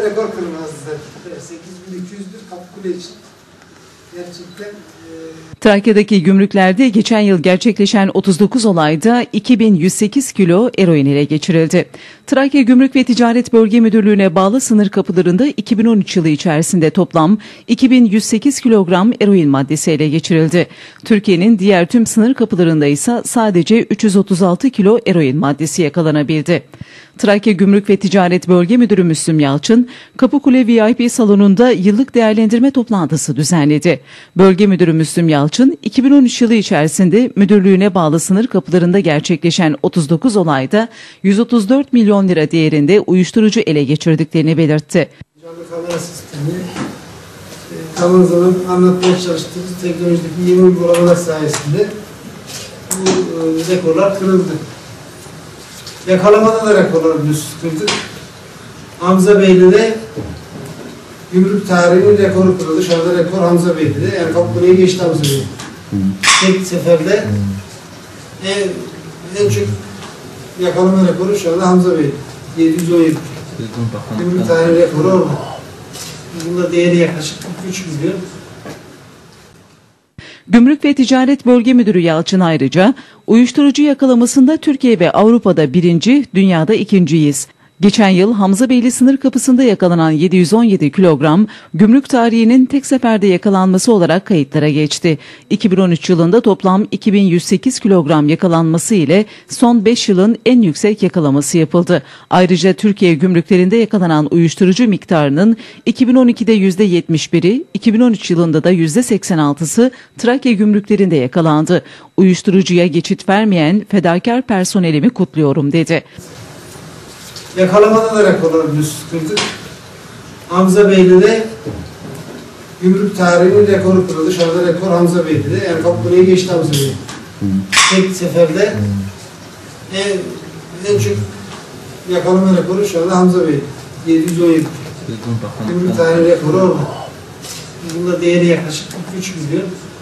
rekor kırılmaz zaten. 8.201 Kapıkule için. Gerçekten Trakya'daki gümrüklerde geçen yıl gerçekleşen 39 olayda 2108 kilo eroin ele geçirildi. Trakya Gümrük ve Ticaret Bölge Müdürlüğü'ne bağlı sınır kapılarında 2013 yılı içerisinde toplam 2108 kilogram eroin maddesi ele geçirildi. Türkiye'nin diğer tüm sınır kapılarında ise sadece 336 kilo eroin maddesi yakalanabildi. Trakya Gümrük ve Ticaret Bölge Müdürü Müslüm Yalçın, Kapıkule VIP salonunda yıllık değerlendirme toplantısı düzenledi. Bölge Müdürü Müslüm Yalçın, 2013 yılı içerisinde müdürlüğüne bağlı sınır kapılarında gerçekleşen 39 olayda 134 milyon lira değerinde uyuşturucu ele geçirdiklerini belirtti. canlı kamera sistemi, zaman zaman anlatmaya çalıştığımız teknolojideki yeni uygulamalar sayesinde bu rekorlar kırıldı. Yakalamada da rekorlar kırdık. Hamza Beyli'de gümrük tarihinin rekoru kırıldı. Şu anda rekor Hamza Beyli'de. Yani Kapıkule'yi geçti Hamza Beyli. Tek seferde en çok yakalama rekoru şu anda Hamza Beyli. 717. Gümrük tarihi rekoru orada. Bunda değeri yaklaşık 43 milyon. Gümrük ve Ticaret Bölge Müdürü Yalçın ayrıca, uyuşturucu yakalamasında Türkiye ve Avrupa'da birinci, dünyada ikinciyiz. Geçen yıl Hamzabeyli sınır kapısında yakalanan 717 kilogram, gümrük tarihinin tek seferde yakalanması olarak kayıtlara geçti. 2013 yılında toplam 2108 kilogram yakalanması ile son 5 yılın en yüksek yakalaması yapıldı. Ayrıca Türkiye gümrüklerinde yakalanan uyuşturucu miktarının 2012'de %71'i, 2013 yılında da %86'sı Trakya gümrüklerinde yakalandı. Uyuşturucuya geçit vermeyen fedakar personelimi kutluyorum dedi. Yakalamada da rekorlar kırdık. Hamza Beyli'de gümrük tarihinin rekoru kırıldı. Şu anda rekor Hamza Beyli'de. Yani Kapıkule'yi geçti Hamza Beyli. Tek seferde en çok yakalama rekoru şu anda Hamza Beyli. 717. Gümrük tarihi rekoru orada. Bunda değeri yaklaşık 43 milyon.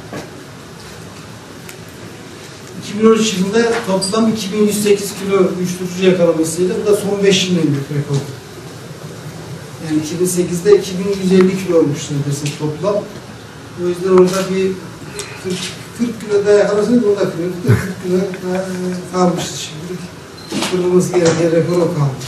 2013 yılında toplam 2108 kilo uyuşturucu yakalamasıyla bu da son 5 yılın en büyük rekoru. Yani 2008'de 2150 kilo olmuş neredeyse toplam. O yüzden orada bir 40 kilo daha yakalasanız orada 40 kilo daha kalmıştı şimdi. Kırılması gereken rekor o kaldı.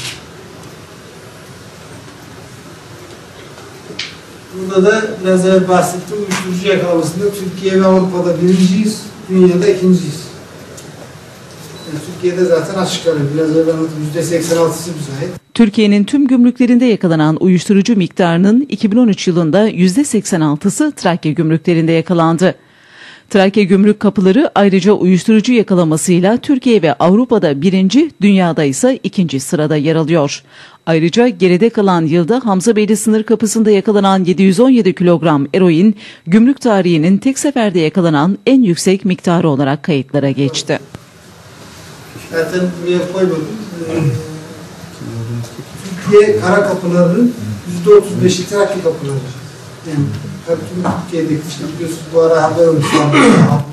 Burada da biraz evvel bahsettiğim uyuşturucu yakalamasında Türkiye ve Avrupa'da birinciyiz, dünyada ikinciyiz. Yani Türkiye'de zaten açık arıyor. Biraz evvel %86'sı bize ait. Türkiye'nin tüm gümrüklerinde yakalanan uyuşturucu miktarının 2013 yılında %86'sı Trakya gümrüklerinde yakalandı. Trakya gümrük kapıları ayrıca uyuşturucu yakalamasıyla Türkiye ve Avrupa'da birinci, dünyada ise ikinci sırada yer alıyor. Ayrıca geride kalan yılda Hamzabeyli sınır kapısında yakalanan 717 kilogram eroin, gümrük tarihinin tek seferde yakalanan en yüksek miktarı olarak kayıtlara geçti. Zaten buraya koymadım. Türkiye kara kapılarının %35'i Trakya kapıları. Yani Türkiye'deki işte biliyorsunuz bu ara haber olmuş.